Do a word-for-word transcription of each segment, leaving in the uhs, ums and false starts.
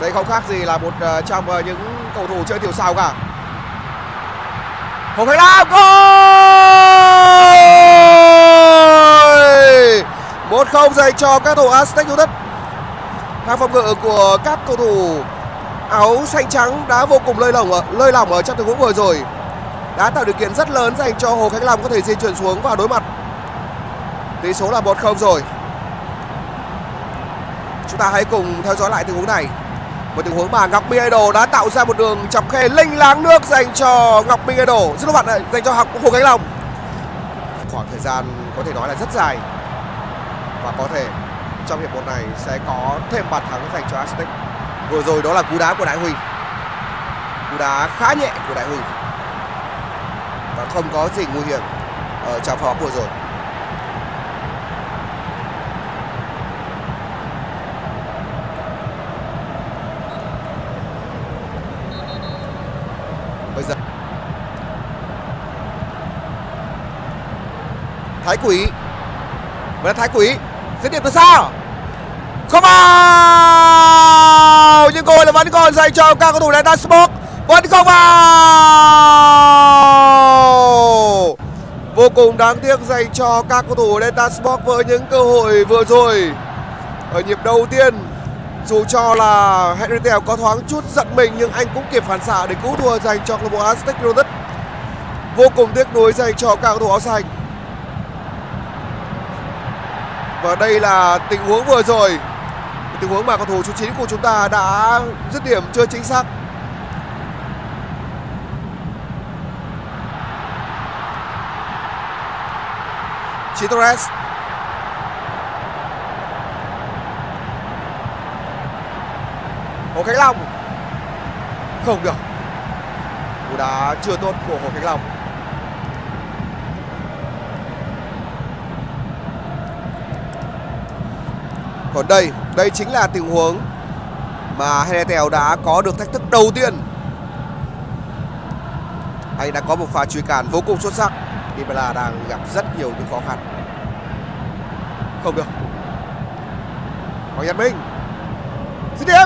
Đây không khác gì là một uh, trong uh, những cầu thủ chơi tiểu xào cả. Hồ Khánh Lam, ôi! một không dành cho các thủ Aztec United. Hàng phòng ngự của các cầu thủ áo xanh trắng đã vô cùng lơi lỏng ở, lơi lỏng ở trong tình huống vừa rồi, đã tạo điều kiện rất lớn dành cho Hồ Khánh Long có thể di chuyển xuống và đối mặt. Tỷ số là một không rồi. Chúng ta hãy cùng theo dõi lại tình huống này. Một tình huống mà Ngọc Minh Idol đã tạo ra một đường chọc khe linh láng nước dành cho Ngọc Minh Idol, rất là bạn dành cho Hồ Khánh Long. Khoảng thời gian có thể nói là rất dài và có thể trong hiệp một này sẽ có thêm bàn thắng dành cho Aztec. Vừa rồi đó là cú đá của Đại Huy, cú đá khá nhẹ của Đại Huy và không có gì nguy hiểm ở trong pha bóng vừa rồi. Bây giờ Thái Quý, vẫn là Thái Quý dứt điểm từ xa, không vào, nhưng cơ hội là vẫn còn dành cho các cầu thủ Delta Sport, vẫn không vào. Vô cùng đáng tiếc dành cho các cầu thủ Delta Sport với những cơ hội vừa rồi ở nhịp đầu tiên. Dù cho là Henry Tèo có thoáng chút giận mình nhưng anh cũng kịp phản xạ để cứu thua dành cho câu lạc bộ Aztec United. Vô cùng tiếc nuối dành cho các cầu thủ áo xanh. Và đây là tình huống vừa rồi, tình huống mà cầu thủ số chín của chúng ta đã dứt điểm chưa chính xác. Chitores, Hồ Khánh Long, không được, cú đá chưa tốt của Hồ Khánh Long. Còn đây, đây chính là tình huống mà Henry Tèo đã có được thách thức đầu tiên. Anh đã có một pha truy cản vô cùng xuất sắc khi mà là đang gặp rất nhiều những khó khăn. Không được. Hoàng Nhật Minh dứt điểm.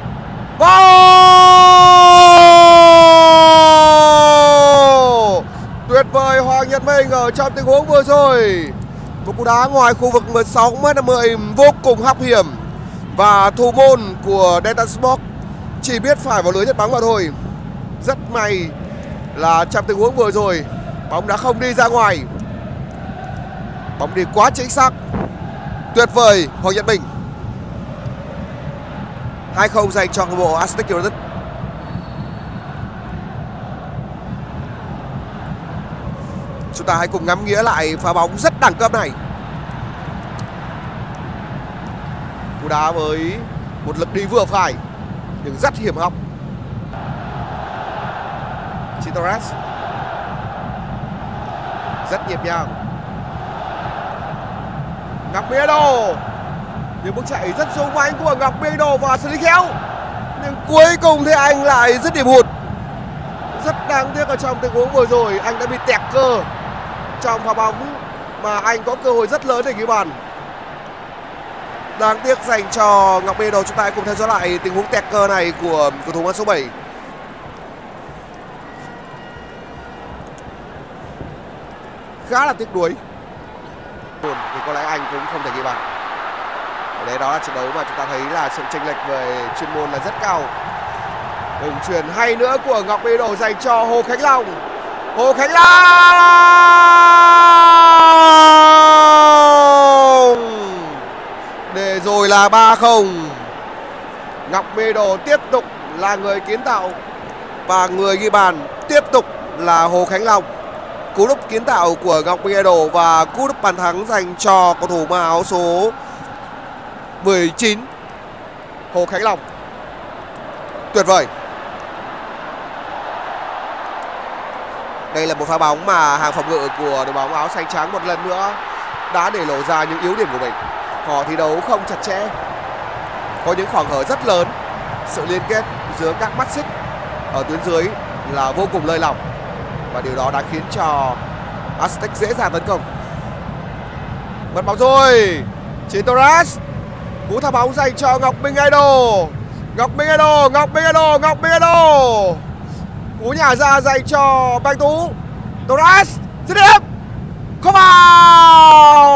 Wow! Tuyệt vời Hoàng Nhật Minh ở trong tình huống vừa rồi. Một cú đá ngoài khu vực mười sáu mét năm mươi vô cùng hóc hiểm và thủ môn của Delta Sport chỉ biết phải vào lưới nhận bóng vào thôi. Rất may là trong tình huống vừa rồi bóng đã không đi ra ngoài, bóng đi quá chính xác. Tuyệt vời Hoàng Nhật Minh. hai không dành cho câu lạc bộ Aztec United. Chúng ta hãy cùng ngắm nghía lại pha bóng rất đẳng cấp này. Cú đá với một lực đi vừa phải nhưng rất hiểm hóc. Chitores rất nhịp nhàng. Ngọc Minh Idol, những bước chạy rất sung mãnh của Ngọc Minh Idol và xử lý khéo, nhưng cuối cùng thì anh lại dứt điểm hụt. Rất đáng tiếc ở trong tình huống vừa rồi anh đã bị tẹt cơ trong pha bóng mà anh có cơ hội rất lớn để ghi bàn. Đáng tiếc dành cho Ngọc Minh Idol. Chúng ta cùng theo dõi lại tình huống tẹt cơ này của cầu thủ mang số bảy. Khá là tiếc nuối, thì có lẽ anh cũng không thể ghi bàn. Ở đây đó là trận đấu mà chúng ta thấy là sự chênh lệch về chuyên môn là rất cao. Đường chuyền hay nữa của Ngọc Minh Idol dành cho Hồ Khánh Long. Hồ Khánh Long để rồi là ba không. Ngọc Minh Idol tiếp tục là người kiến tạo và người ghi bàn tiếp tục là Hồ Khánh Long. Cú đúp kiến tạo của Ngọc Minh Idol và cú đúp bàn thắng dành cho cầu thủ mang áo số mười chín Hồ Khánh Long. Tuyệt vời. Đây là một pha bóng mà hàng phòng ngự của đội bóng áo xanh trắng một lần nữa đã để lộ ra những yếu điểm của mình. Họ thi đấu không chặt chẽ, có những khoảng hở rất lớn, sự liên kết giữa các mắt xích ở tuyến dưới là vô cùng lơi lỏng, và điều đó đã khiến cho Aztec dễ dàng tấn công. Mất bóng rồi. Chitores, cú thả bóng dành cho Ngọc Minh Idol. Ngọc Minh Idol, Ngọc Minh Idol, Ngọc Minh Idol. Cú nhả ra dành cho Bạch Tú. Torres dứt điểm không vào.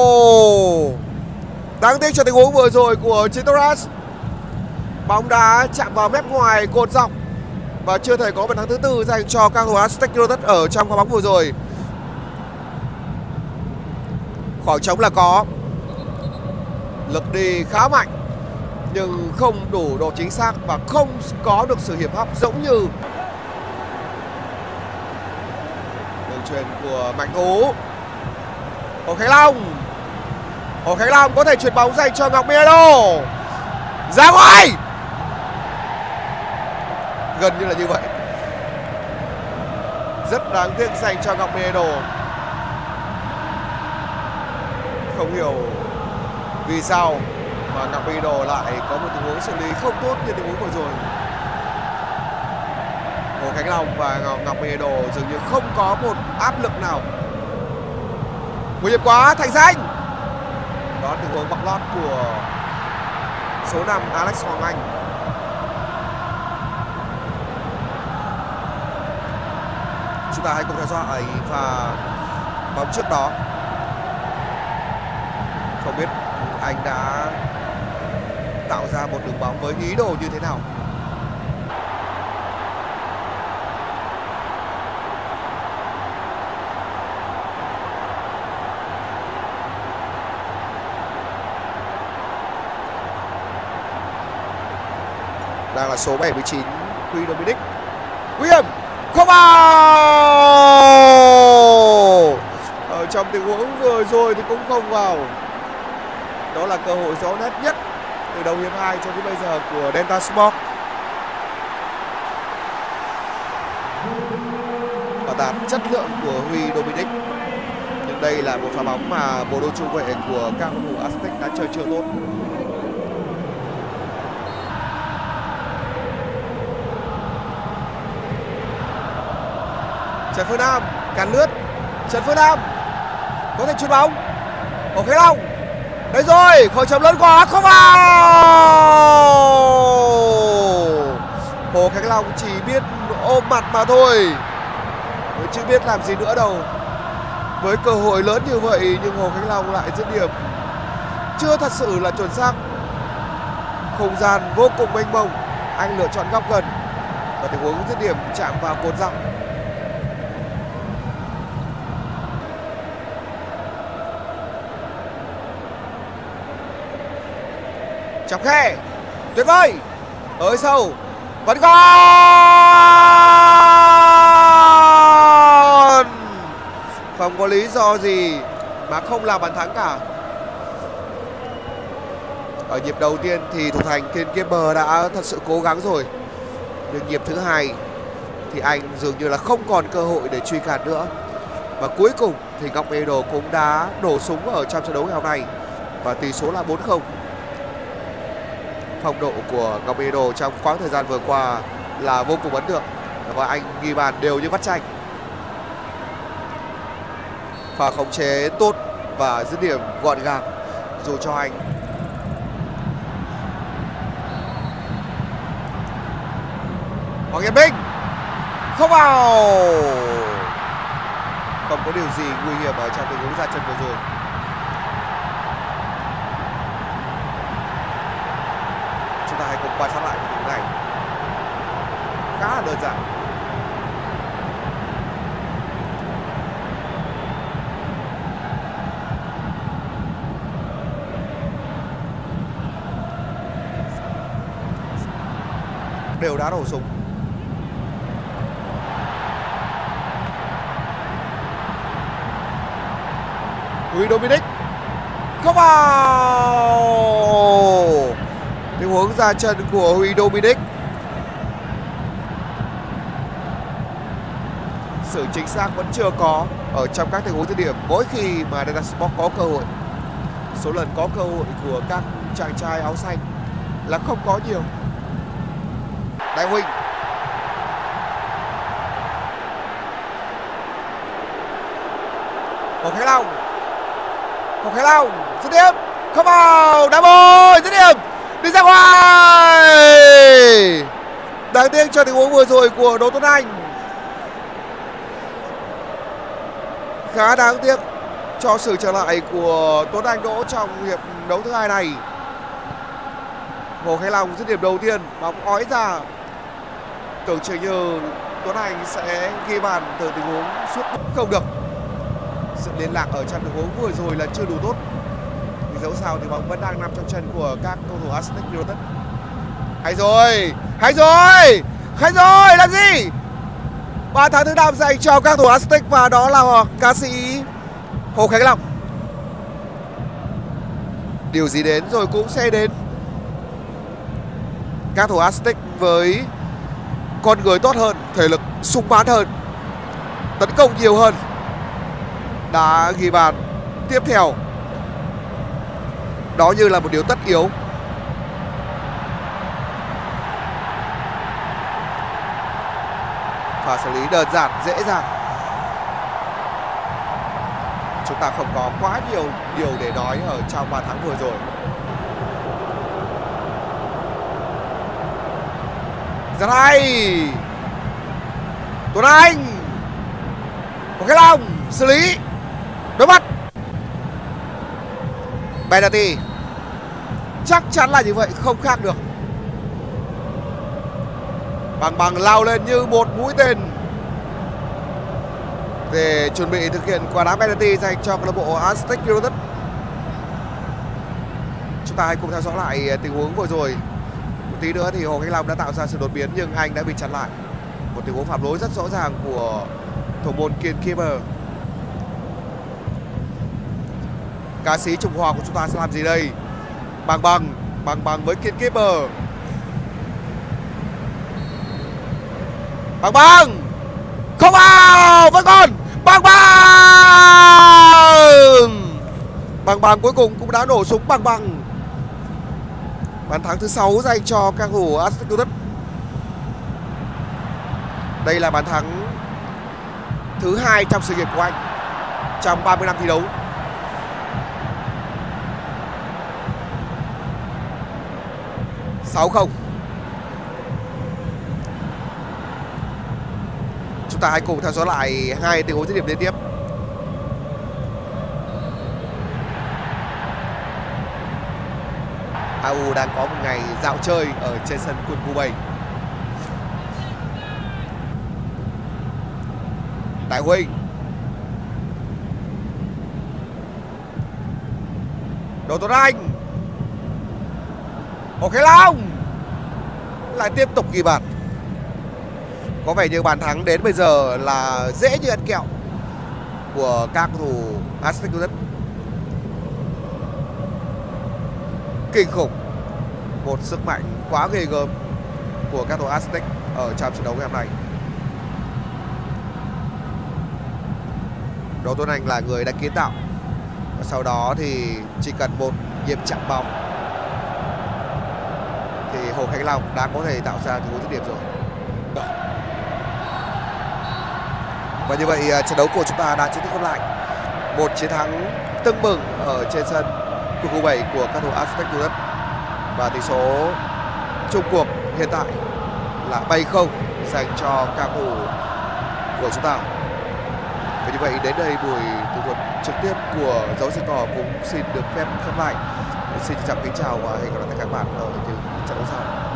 Đáng tiếc cho tình huống vừa rồi của chính Torres. Bóng đá chạm vào mép ngoài cột dọc và chưa thể có bàn thắng thứ tư dành cho các thủ Aztec United ở trong quả bóng vừa rồi. Khoảng trống là có, lực đi khá mạnh nhưng không đủ độ chính xác và không có được sự hiểm hóc giống như đường chuyền của Mạnh Tú. Hồ Khánh Long, Hồ Khánh Long có thể chuyền bóng dành cho Ngọc Minh Idol, ra ngoài, gần như là như vậy. Rất đáng tiếc dành cho Ngọc Minh Idol. Không hiểu vì sao mà Ngọc Minh Idol lại có một tình huống xử lý không tốt như tình huống vừa rồi. Hồ Khánh Long và Ngọc Minh Idol dường như không có một áp lực nào. Nguy hiểm quá, Thành Danh. Đó tình huống bọc lót của số năm Alex Hoàng Anh. Chúng ta hãy cùng theo dõi và bóng trước đó. Không biết anh đã tạo ra một đường bóng với ý đồ như thế nào. Đang là số bảy mươi chín Huy Dominic. Nguy hiểm không vào. Ở trong tình huống vừa rồi thì cũng không vào. Đó là cơ hội rõ nét nhất từ đầu hiệp hai cho đến bây giờ của Delta Sport. Và đạt chất lượng của Huy Dominic. Nhưng đây là một pha bóng mà bộ đôi trung vệ của các cầu thủ Aztec đã chơi chưa tốt. Trần Phương Nam cản lướt, Trần Phương Nam có thể chuyền bóng. Hồ Khánh Long, đấy rồi, khỏi chấm lớn quá, không vào. Hồ Khánh Long chỉ biết ôm mặt mà thôi, chứ biết làm gì nữa đâu. Với cơ hội lớn như vậy nhưng Hồ Khánh Long lại dứt điểm chưa thật sự là chuẩn xác. Không gian vô cùng mênh mông, anh lựa chọn góc gần và tình huống dứt điểm chạm vào cột dọc. Chọc khe tuyệt vời, tới sâu vẫn còn, không có lý do gì mà không làm bàn thắng cả. Ở nhịp đầu tiên thì thủ thành Kiên Kipper đã thật sự cố gắng rồi, nhưng nhịp thứ hai thì anh dường như là không còn cơ hội để truy cản nữa. Và cuối cùng thì Ngọc Minh Idol cũng đã nổ súng ở trong trận đấu ngày hôm nay và tỷ số là bốn không. Phong độ của Ngọc Minh Idol trong quãng thời gian vừa qua là vô cùng ấn tượng và anh ghi bàn đều như vắt chanh. Pha khống chế tốt và dứt điểm gọn gàng dù cho anh. Hoàng Nhật Minh không vào. Không có điều gì nguy hiểm ở trong tình huống ra chân vừa rồi. Chúng ta hãy cùng quan sát lại tình huống này. Khá là đơn giản. Đều đã nổ súng. Huy Dominic không vào. Tình huống ra chân của Huy Dominic. Sự chính xác vẫn chưa có ở trong các tình huống dứt điểm. Mỗi khi mà Delta Sport có cơ hội, số lần có cơ hội của các chàng trai áo xanh là không có nhiều. Đại Huỳnh Hồ Khánh Long, Hồ Khánh Long dứt điểm không vào. Đá bồi dứt điểm đi ra ngoài. Đáng tiếc cho tình huống vừa rồi của Đỗ Tuấn Anh. Khá đáng tiếc cho sự trở lại của Tuấn Anh Đỗ trong hiệp đấu thứ hai này. Hồ Khánh Long dứt điểm đầu tiên, bóng ói ra. Tưởng chừng như Tuấn Anh sẽ ghi bàn từ tình huống sút không được. Sự liên lạc ở trong tình huống vừa rồi là chưa đủ tốt. Vì dẫu sao thì bóng vẫn đang nằm trong chân của các cầu thủ Aztec United. Hay rồi, hay rồi, hay rồi, làm gì? Bàn thắng thứ năm dành cho các thủ Aztec và đó là ca sĩ Hồ Khánh Long. Điều gì đến rồi cũng sẽ đến. Các thủ Aztec với con người tốt hơn, thể lực sung mãn hơn, tấn công nhiều hơn, đã ghi bàn tiếp theo. Đó như là một điều tất yếu. Pha xử lý đơn giản, dễ dàng. Chúng ta không có quá nhiều điều để nói ở trong bàn thắng vừa rồi. Rất hay. Tuấn Anh, một cái lòng xử lý đối mặt. Penalty. Chắc chắn là như vậy, không khác được. Bằng Bằng lao lên như một mũi tên để chuẩn bị thực hiện quả đá penalty dành cho câu lạc bộ Aztec United. Chúng ta hãy cùng theo dõi lại tình huống vừa rồi. Một tí nữa thì Hồ Khánh Long đã tạo ra sự đột biến nhưng anh đã bị chặn lại. Một tình huống phạm lỗi rất rõ ràng của thủ môn Kiên Keeper. Ca sĩ Trung Hoa của chúng ta sẽ làm gì đây? Bằng Bằng, Bằng Bằng với Kiên Keeper. Bằng Bằng không vào, vẫn còn Bằng Bằng. Bằng Bằng cuối cùng cũng đã nổ súng Bằng Bằng. Bàn thắng thứ sáu dành cho các thủ Aztec United. Đây là bàn thắng thứ hai trong sự nghiệp của anh trong ba mươi năm thi đấu. sáu không. Chúng ta hãy cùng theo dõi lại hai tình huống dứt điểm liên tiếp. a u đang có một ngày dạo chơi ở trên sân Quân khu bảy. Đại Huynh, Đỗ Tuấn Anh, Hồ Khánh Long lại tiếp tục ghi bàn. Có vẻ như bàn thắng đến bây giờ là dễ như ăn kẹo của các cầu thủ Aztec United. Kinh khủng, một sức mạnh quá ghê gớm của các cầu thủ Aztec ở trong trận đấu ngày hôm nay. Đỗ Tuấn Anh là người đã kiến tạo. Và sau đó thì chỉ cần một nhịp chạm bóng thì Hồ Khánh Long đã có thể tạo ra tình huống dứt điểm rồi. Và như vậy trận đấu của chúng ta đã chính thức khép lại. Một chiến thắng tưng bừng ở trên sân Quân khu bảy của các thủ Aztec United. Và tỷ số chung cuộc hiện tại là bảy không dành cho các thủ của chúng ta. Và như vậy đến đây buổi tường thuật trực tiếp của Dấu Sân Cỏ cũng xin được phép khép lại. Xin chào kính chào và hẹn gặp lại các bạn ở những trận đấu sau.